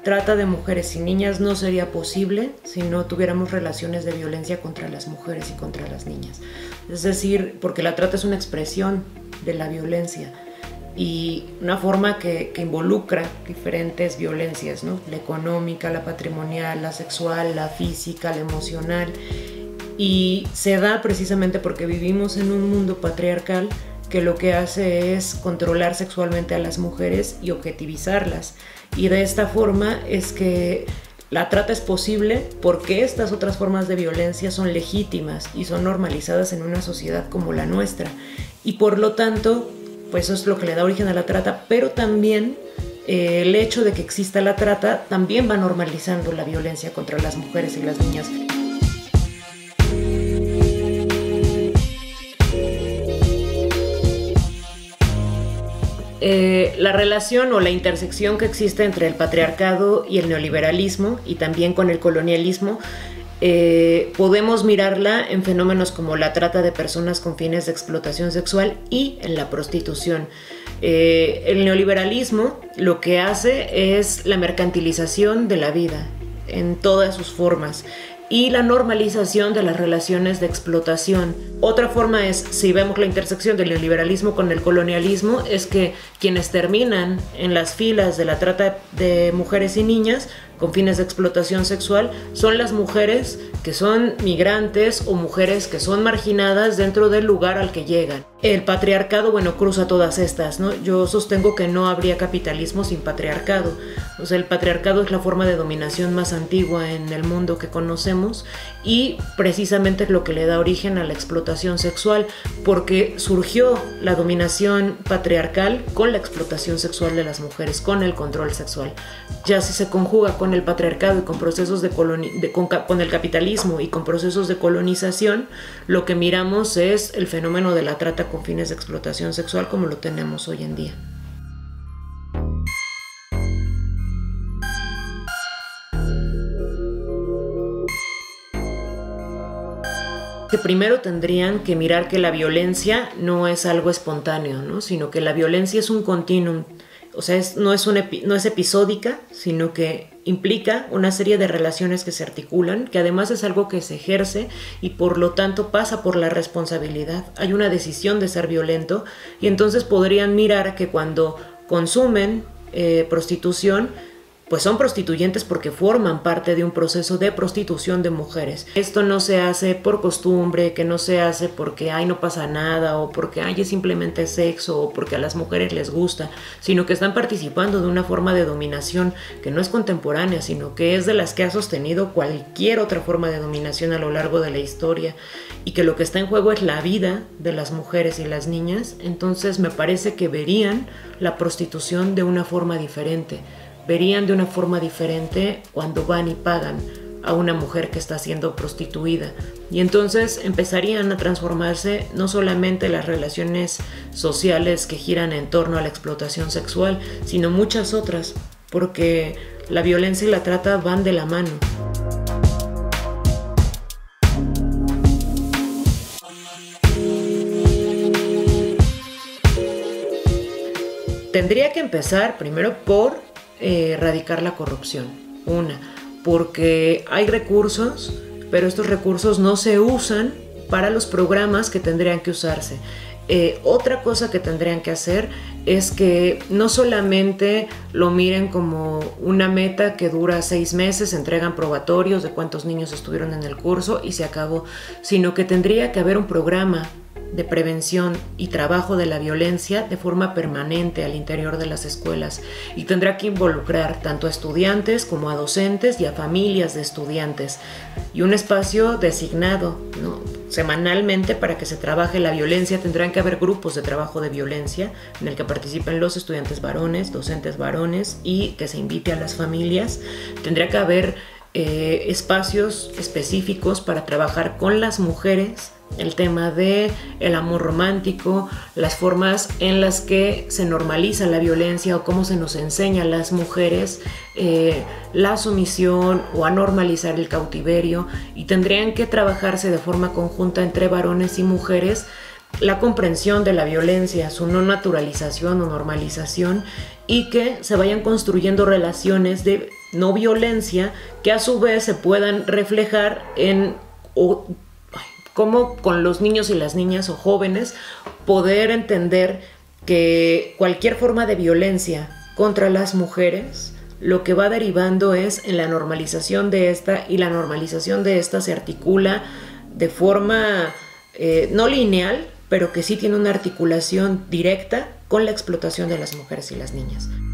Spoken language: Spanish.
trata de mujeres y niñas no sería posible si no tuviéramos relaciones de violencia contra las mujeres y contra las niñas. Es decir, porque la trata es una expresión de la violencia y una forma que involucra diferentes violencias, ¿no? La económica, la patrimonial, la sexual, la física, la emocional. Y se da precisamente porque vivimos en un mundo patriarcal que lo que hace es controlar sexualmente a las mujeres y objetivizarlas. Y de esta forma es que la trata es posible porque estas otras formas de violencia son legítimas y son normalizadas en una sociedad como la nuestra. Y por lo tanto, pues eso es lo que le da origen a la trata, pero también el hecho de que exista la trata también va normalizando la violencia contra las mujeres y las niñas. La relación o la intersección que existe entre el patriarcado y el neoliberalismo y también con el colonialismo, podemos mirarla en fenómenos como la trata de personas con fines de explotación sexual y en la prostitución. El neoliberalismo lo que hace es la mercantilización de la vida en todas sus formas y la normalización de las relaciones de explotación. Otra forma es, si vemos la intersección del neoliberalismo con el colonialismo, es que quienes terminan en las filas de la trata de mujeres y niñas con fines de explotación sexual son las mujeres que son migrantes o mujeres que son marginadas dentro del lugar al que llegan. El patriarcado, bueno, cruza todas estas, ¿no? Yo sostengo que no habría capitalismo sin patriarcado. O sea, el patriarcado es la forma de dominación más antigua en el mundo que conocemos y precisamente es lo que le da origen a la explotación sexual, porque surgió la dominación patriarcal con la explotación sexual de las mujeres, con el control sexual. Ya si se conjuga con el patriarcado y con procesos con el capitalismo y con procesos de colonización, lo que miramos es el fenómeno de la trata con fines de explotación sexual como lo tenemos hoy en día. Que primero tendrían que mirar que la violencia no es algo espontáneo, ¿no? Sino que la violencia es un continuum. O sea, no es episódica, sino que implica una serie de relaciones que se articulan, que además es algo que se ejerce y por lo tanto pasa por la responsabilidad. Hay una decisión de ser violento y entonces podrían mirar que cuando consumen prostitución, pues son prostituyentes porque forman parte de un proceso de prostitución de mujeres. Esto no se hace por costumbre, que no se hace porque ay, no pasa nada, o porque ay, es simplemente sexo, o porque a las mujeres les gusta, sino que están participando de una forma de dominación que no es contemporánea, sino que es de las que ha sostenido cualquier otra forma de dominación a lo largo de la historia, y que lo que está en juego es la vida de las mujeres y las niñas. Entonces me parece que verían la prostitución de una forma diferente. Verían de una forma diferente cuando van y pagan a una mujer que está siendo prostituida. Y entonces empezarían a transformarse no solamente las relaciones sociales que giran en torno a la explotación sexual, sino muchas otras, porque la violencia y la trata van de la mano. Tendría que empezar primero por erradicar la corrupción. Porque hay recursos, pero estos recursos no se usan para los programas que tendrían que usarse. Otra cosa que tendrían que hacer es que no solamente lo miren como una meta que dura 6 meses, entregan probatorios de cuántos niños estuvieron en el curso y se acabó, sino que tendría que haber un programa de prevención y trabajo de la violencia de forma permanente al interior de las escuelas y tendrá que involucrar tanto a estudiantes como a docentes y a familias de estudiantes y un espacio designado, ¿no?, semanalmente para que se trabaje la violencia. Tendrán que haber grupos de trabajo de violencia en el que participen los estudiantes varones, docentes varones y que se invite a las familias. Tendría que haber espacios específicos para trabajar con las mujeres el tema de el amor romántico, las formas en las que se normaliza la violencia o cómo se nos enseña a las mujeres la sumisión o a normalizar el cautiverio, y tendrían que trabajarse de forma conjunta entre varones y mujeres la comprensión de la violencia, su no naturalización o normalización, y que se vayan construyendo relaciones de no violencia, que a su vez se puedan reflejar en cómo con los niños y las niñas o jóvenes poder entender que cualquier forma de violencia contra las mujeres lo que va derivando es en la normalización de esta, y la normalización de esta se articula de forma no lineal, pero que sí tiene una articulación directa con la explotación de las mujeres y las niñas.